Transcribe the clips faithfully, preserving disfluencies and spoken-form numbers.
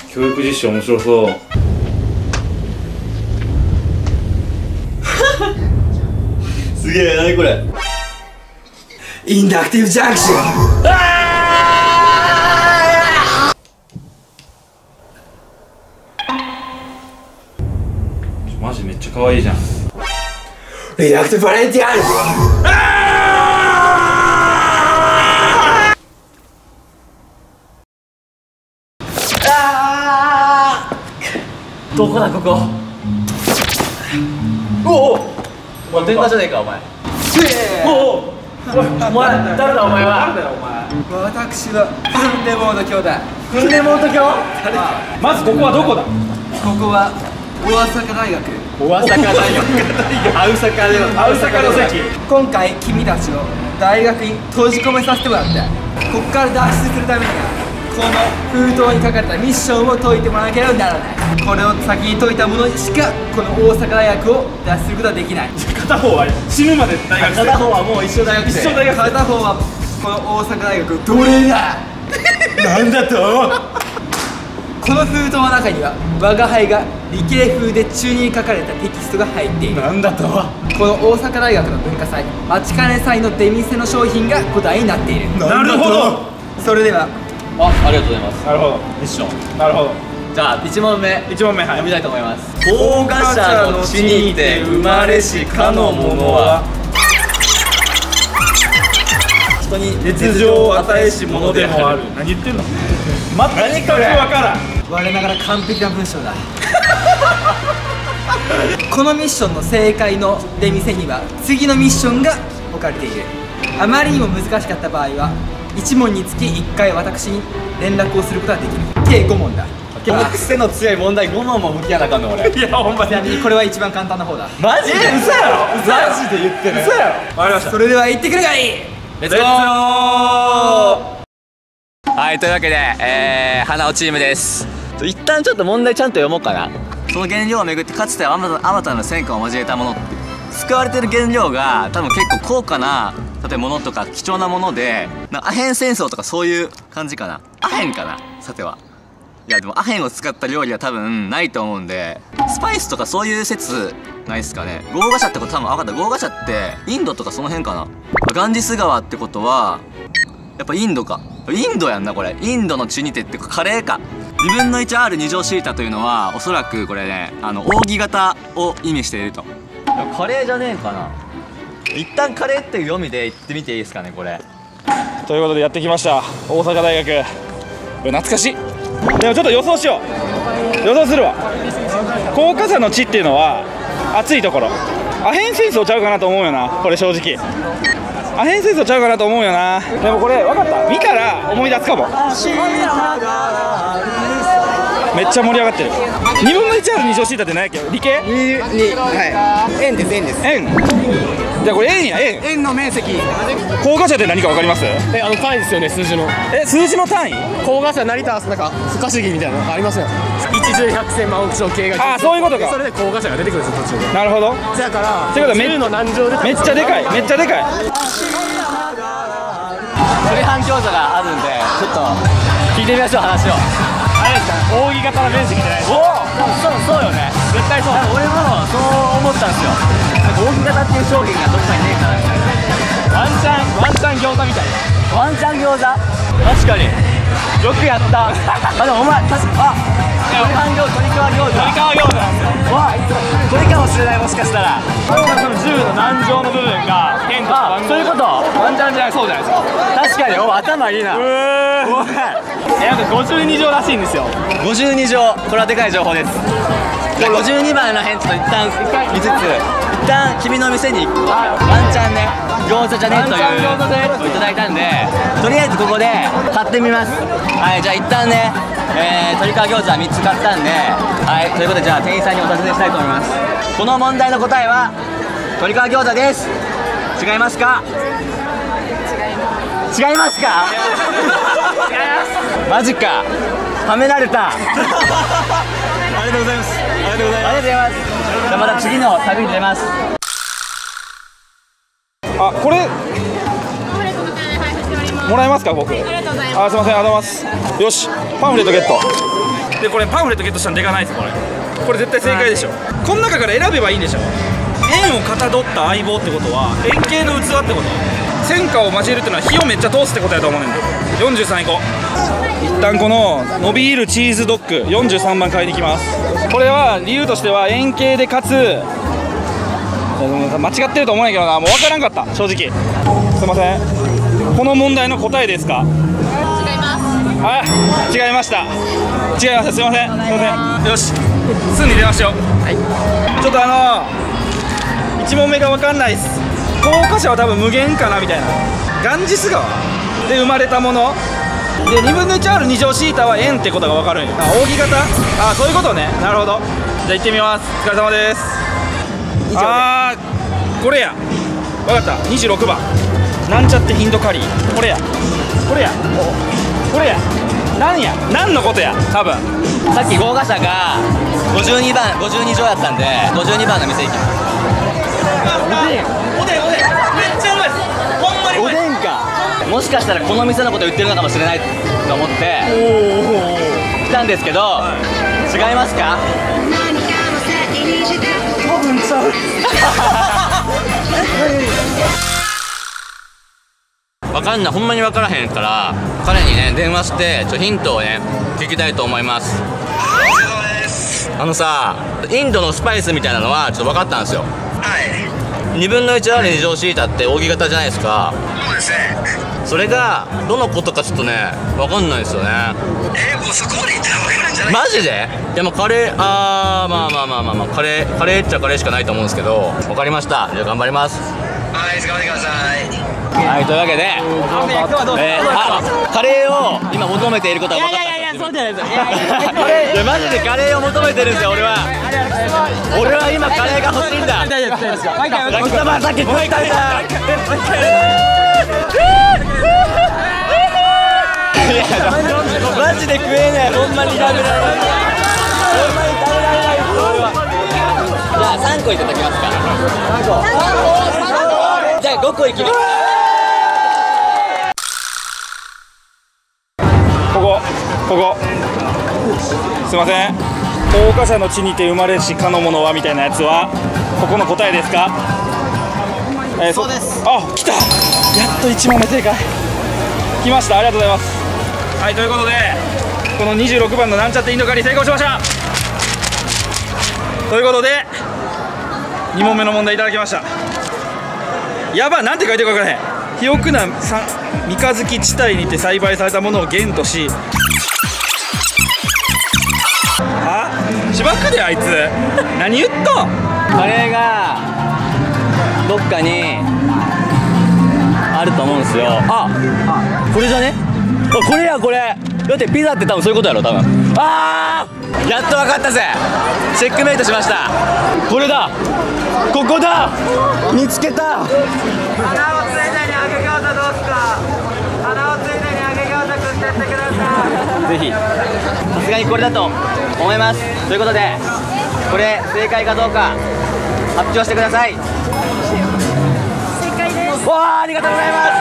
教育実習面白そう。 すげえ、なにこれ。 インダクティブジャンクション。 マジめっちゃ可愛いじゃん。 リダクティブバレンティアル。 どこだここ。おお、お前電話じゃねえかお前。おお、お前誰だお前は。誰だよお前。 私はフンデモード兄弟。 フンデモード教。 まずここはどこだ。 ここは大阪大学。 大阪大学。アウサカでアウサカの席。 今回君たちを大学に閉じ込めさせてもらって、ここから脱出するためにはこの封筒に書かれたミッションを解いてもらわなければならない。これを先に解いた者にしかこの大阪大学を脱出することはできない。 片方は死ぬまで大学生。 片方はもう一生大学生。 一生大学生。 片方はこの大阪大学奴隷だ。 なんだと。 この封筒の中には我が輩が理系風で中に書かれたテキストが入っている。 なんだと。 この大阪大学の文化祭待ちかね祭の出店の商品が答えになっている。 なるほど。 それではあ、ありがとうございます。 なるほど。 ミッション。 なるほど。 じゃあいち問目一問目、はい、 読みたいと思います。高賀者の地にて生まれしかの者は人に熱情を与えし者でもある。何言ってんの。全く分からん。 我ながら完璧な文章だ。このミッションの正解の出店には次のミッションが置かれている。あまりにも難しかった場合はいち問につきいっかい私に連絡をすることができる。計ご問だ。 結構癖の強い問題ご問も向き合わなあかんの俺。 いやほんまに。 ちなみにこれは一番簡単な方だ。 マジで。 え、嘘やろ。嘘やろ。 マジで言ってね。 嘘やろ。わかりました。 それでは行ってくるがいい。 レッツゴー。はい、というわけで、えー、花尾チームです。一旦ちょっと問題ちゃんと読もうかな。その原料をめぐってかつてあまたあまたの戦火を交えたものって使われてる原料が多分結構高価な例えば物とか貴重なもので、なんかアヘン戦争とかそういう感じかな。アヘンかな、さては。いやでもアヘンを使った料理は多分ないと思うんで、スパイスとかそういう説ないっすかね。豪華社ってこと多分分かった。豪華社ってインドとかその辺かな。ガンジス川ってことはやっぱインドか。インドやんなこれ。インドの地にてってカレーか。にぶんのいちアールに乗シータというのはおそらくこれね、あの扇形を意味していると。カレーじゃねえかな。一旦カレーっていう読みで言ってみていいですかねこれ。 ということでやってきました大阪大学。懐かしい。でもちょっと予想しよう。予想するわ。高架山の地っていうのは暑いところ。アヘン戦争ちゃうかなと思うよなこれ。正直アヘン戦争ちゃうかなと思うよな。でもこれ分かった。見たら思い出すかも。めっちゃ盛り上がってる。にぶんのいちアールに乗シータって何やっけ。理系に、はい。円です、円です。 円。じゃあこれ円や。円。 円の面積。 高架車って何か分かります？ え、あの単位ですよね、数字の。 え、数字の単位？ 高賀社成田なんか不可思議みたいなのがありますよ。一十百千万億兆計が。 ああ、そういうことか。 それで高賀社が出てくるんですよ途中で。 なるほど。 だからってことはめじゅうの何乗でめっちゃでかい。めっちゃでかい。 それ反響者があるんでちょっと聞いてみましょう話を。 あれですか、扇形の面積じゃないですか。 おお、そうそうよね。絶対そう。俺もそう思ったんですよ。扇形っていう商品がどっかにねえかなみたいな。 ワンチャンワンチャン餃子みたいな。 ワンチャン餃子。確かによくやった。あでもお前確かあ鳥半餃子、鳥皮餃子、 鳥皮餃子なんですよ。 わ鳥かもしれない。もしかしたらそのじゅうの何乗の部分が点とあ番号。 そういうこと。 ワンチャンじゃないそうじゃないですか。 確かに。お頭いいな。 うーん。え、なんかごじゅうに乗らしいんですよ。 ごじゅうに乗。これはでかい情報です。ごじゅうにばんの辺ちょっと一旦見つつ一旦君の店にワンチャンね餃子じゃねというワンチャン餃子でをいただいたんで、とりあえずここで買ってみます。はい、じゃあ一旦ね、えー、鶏皮餃子みっつ買ったんで、はい、ということでじゃあ店員さんにお尋ねしたいと思います。この問題の答えは鶏皮餃子です。違いますか？違いますか？マジか。はめられた。ありがとうございます。ありがとうございます。ありがとうございます。じゃあまた次の旅に出ます。 あ、これもらえますか僕。あ、すいません。ありがとうございます。よし、パンフレットゲット。 でこれパンフレットゲットしたのでかないですこれ。これ絶対正解でしょ。この中から選べばいいんでしょ。円をかたどった相棒ってことは円形の器ってこと。戦火を交えるっていうのは火をめっちゃ通すってことやと思うねんだよ。よんじゅうさんいこう。一旦この伸びるチーズドッグよんじゅうさんばん買いに行きます。これは理由としては円形でかつ間違ってると思うんやけどな、もう分からんかった正直。すいません、この問題の答えですか。 違います。 あ、違いました。違いました。すいません。すいません。よし、すぐに出ましょう。はい。ちょっとあのいち問目が分かんないです。高架車は多分無限かなみたいな。ガンジス川で生まれたものでにぶんのいちアールに乗シータは円ってことが分かるんよ。あ、扇形。あ、そういうことね。なるほど。じゃあ行ってみます。お疲れ様です。あー、これや。分かった。にじゅうろくばんなんちゃってインドカリー。これやこれやこれや。なんや、なんのことや。多分さっき豪華車がごじゅうにばんごじゅうに乗やったんでごじゅうにばんの店行きます。 おでんおでんおでんめっちゃうまいです。ほんまにうまい。 おでんか。もしかしたらこの店のこと言ってるのかもしれないと思って来たんですけど、はい、違いますか。多分ちゃう。分かんない、ほんまに分からへんから彼にね電話してちょヒントをね聞きたいと思います。あのさ、インドのスパイスみたいなのはちょっと分かったんですよ。はい。にぶんのいちアールに乗シータって扇形じゃないですか。そうですね。それがどのことかちょっとね分かんないですよね。えー、もうそこまで言ったら分かるんじゃない。マジで。でもカレー、あーまあまあまあまあまあカレーカレーっちゃカレーしかないと思うんですけど、分かりました。じゃあ頑張ります。はい、頑張ってください。はい、というわけで、えー、あ、カレーを今求めていることは分かった。いやいやいや、そうじゃないですよ。いやいやマジでカレーを求めてるんですよ、俺は。俺は今カレーが欲しいんだ。大丈夫です。ラクタバーさっき食いたいな。マジで食えない、ほんまに食べられない。ほんまに食べられないです、俺は。じゃあさんこいただきますか。さんこ。じゃあごこいきます。 ここここすいません。高架者の地にて生まれしかのものはみたいなやつはここの答えですか。えー、そうです。あ、来た。やっといち問目正解来ました。ありがとうございます。はい、ということでこのにじゅうろくばんのなんちゃってインドカリー成功しました。ということでに問目の問題いただきました。やば、なんて書いてるか分からへん。肥沃な三日月地帯にて栽培されたものを原とし、はしばくであいつ何言っとん。 カレーがどっかにあると思うんですよ。あ、あ、これじゃね。あ、これやこれ。だってピザって多分そういうことやろ多分。あー、やっと分かったぜ。チェックメイトしました。これだ、ここだ、見つけた。 花をついでに揚げ餃子どうすか。花をついでに揚げ餃子食ってってください。 ぜひ、さすがにこれだと思います。ということでこれ正解かどうか発表してください。 正解です。 わあ、ありがとうございます。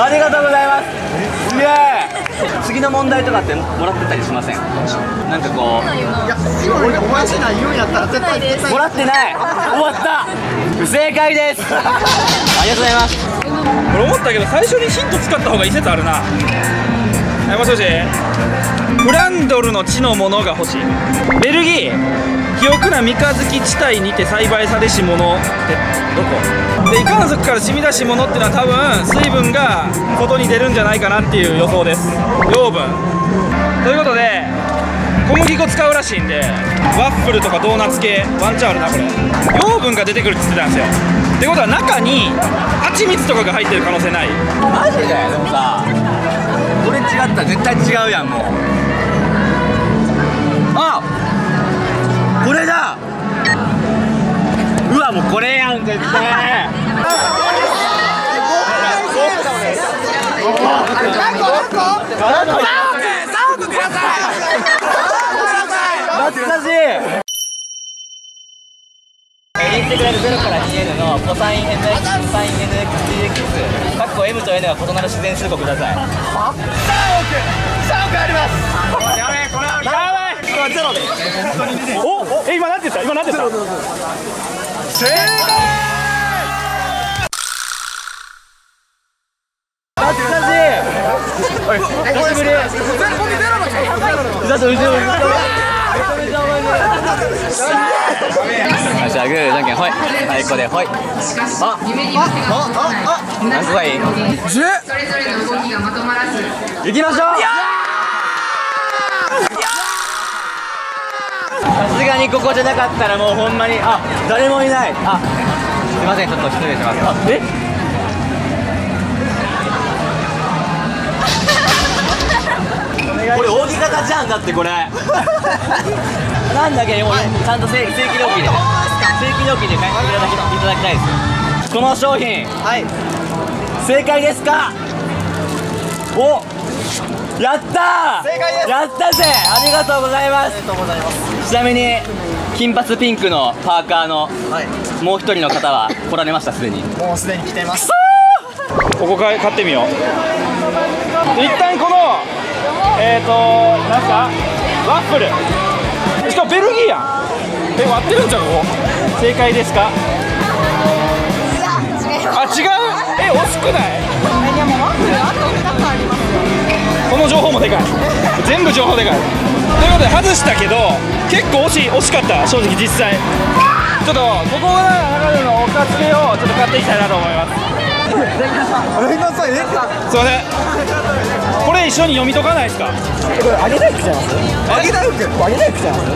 ありがとうございます。すげえ。次の問題とかってもらってたりしません？なんかこう、いや、今俺お前しない言うんやったら絶対絶対もらってない。終わった。不正解です。ありがとうございます。 俺思ったけど最初にヒント使った方がいい説あるな。え、もしもし。フランドルの地のものが欲しい。ベルギー肥沃な三日月地帯にて栽培されしものってどこで、イカン族から染み出しものっていうのは多分水分が外に出るんじゃないかなっていう予想です。養分ということで小麦粉使うらしいんでワッフルとかドーナツ系ワンチャンあるな。これ養分が出てくるって言ってたんですよ。ってことは中に蜂蜜とかが入ってる可能性ない？ マジで。でもさ、これ違ったら絶対違うやん。もう、あ、これだ。うわ、もうこれやん絶対。懐かしい。インテグラルゼロから にエヌ のコサイン エヌエックス コサイン エヌエックス ディーエックス かっこ M と N が異なる自然数国ください。さんおくさんおくあります。やべえ、これはやばい。これ絶おえ今なんて言った今なんて言った正解懐かしいおい久しぶりだと後ろによし、じゃあグーじゃんけんほい。はい、ここでほい。あ、あ、あ、あ、何個がいい？ じゅう行きましょう。さすがにここじゃなかったらもうほんまにあ誰もいない。あ、すいませんちょっと失礼します。あ、え？これ扇形じゃんだってこれ。なんだけどもうちゃんと正規料金で正規料金で買いていただきいただきたいです。この商品はい正解ですか？おやったー正解です。やったぜありがとうございます。ありがとうございます。ちなみに金髪ピンクのパーカーの、はい、もう一人の方は来られましたすでに？もうすでに来ています。 ここから買ってみよう。一旦このえーとなんすかワッフルしかもベルギーやん。え割ってるんじゃんここ。正解ですか？あ違うえ惜しくない？ でもワッフルあとふたつありますよ。 この情報もでかい全部情報でかいということで外したけど結構惜しい惜しかった正直実際ちょっとここが中でのおかつけをちょっと買っていきたいなと思います。すいませんこれ一緒に読み解かないですか？ これ揚げ大福ちゃいます？揚げ大福揚げ大福ちゃいます？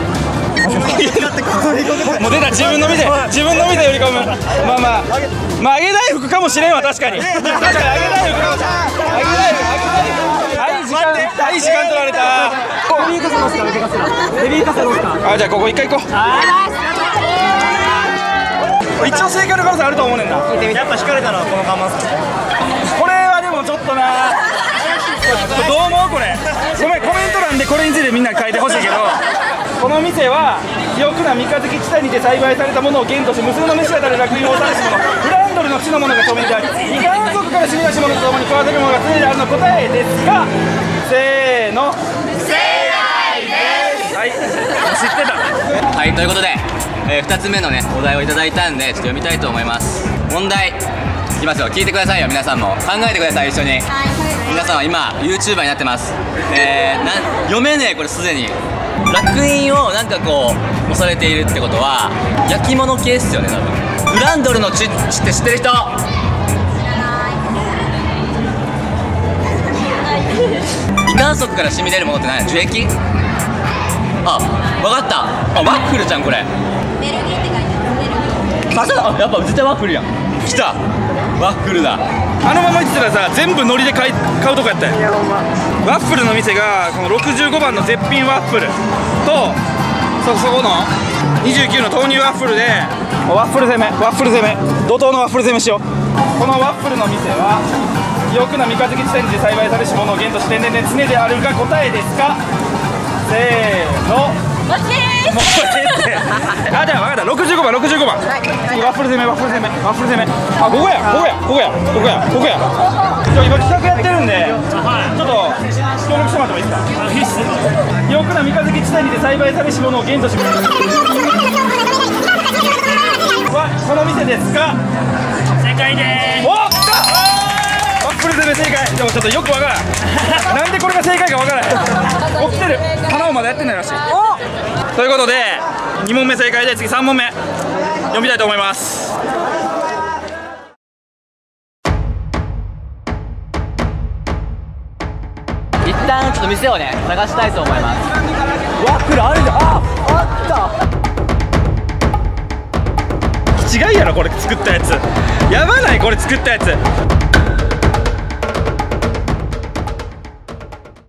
もう出た自分の店自分の店売り込む。まあまあまあ揚げ大福かもしれんわ確かに。確かに揚げ大福かもしれん。揚げ大福揚げ大福はい時間はい時間取られた。 ベビーカスロスか揚げカスロベビーカスロスか。 あじゃあここ一回行こう。一応正解の可能性あると思うねんな。 やっぱ引かれたのはこの看板っすね。 これはでもちょっとなどう思うこれ。ごめんコメント欄でこれについてみんな書いてほしいけどこの店は肥沃な三日月地帯にて栽培されたものを原とし無数の飯がたれ楽園をお試しものフランドルの地のものが著名であり二観測から染み出し物とともに食わせるものが常にあるの答えですか？せーの正解です。はい知ってた。 はいということで、えー、ふたつめのねお題をいただいたんでちょっと読みたいと思います。問題いきますよ。聞いてくださいよ皆さんも考えてください一緒に。皆さんは今 YouTuber になってます。えー、なん読めねえこれすでに楽園をなんかこう押されているってことは焼き物系っすよね多分。フランドルの地って知ってる人？胃管束から染み出るものって何？樹液？あ、わかった。あ、ワッフルじゃんこれ。 ベルギーって書いてます。ベルギー。 あ、そうだ。やっぱ絶対ワッフルやん。来た。ワッフルだ。 あのまま言ってたらさ全部海苔で買い買うとこやったよ。ワッフルの店がこのろくじゅうごばんの絶品ワッフルとそそこのにじゅうきゅうの豆乳ワッフルでワッフル攻めワッフル攻め怒涛のワッフル攻めしよう。このワッフルの店は肥沃な三日月地帯にて栽培されし者を原とし天然で常であるが答えですか？せーのもしーもうええってあじゃあ分かったろくじゅうごばんろくじゅうごばん、はいはい、ワッフル攻めワッフル攻めワッフル攻めあここやここやここやここやここや今企画やってるんでちょっと協力してもらってもいいですか？いいっす。肥沃な三日月地帯にて栽培されし者を原としはこの店ですか？ 正解でーす。 おっ来たワッフル攻め正解。でもちょっとよくわからんなんでこれが正解かわからない起きてる花をまだやってないらしい。ということでに問目正解で次さん問目読みたいと思います。 一旦ちょっと店をね探したいと思います。ワッフルあるじゃん。あ、あった。 違いやろこれ作ったやつやばないこれ作ったやつ